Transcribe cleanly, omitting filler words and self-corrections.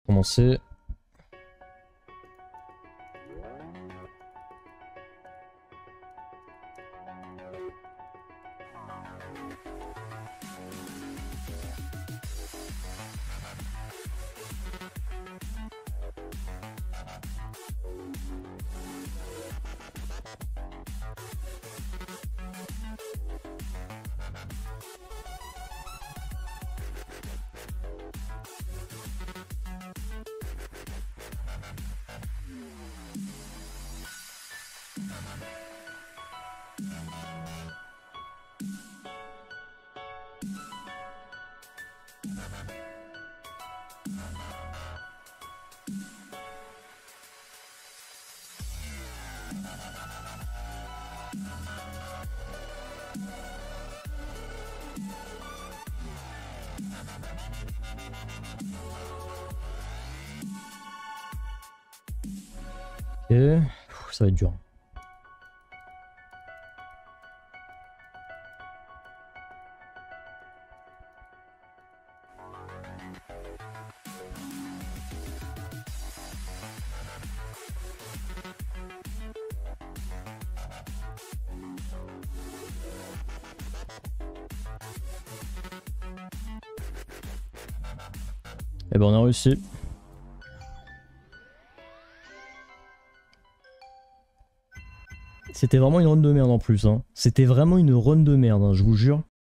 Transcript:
commencer. Ok, ça va être dur. Eh ben on a réussi. C'était vraiment une run de merde en plus. Hein. C'était vraiment une run de merde, hein, je vous jure.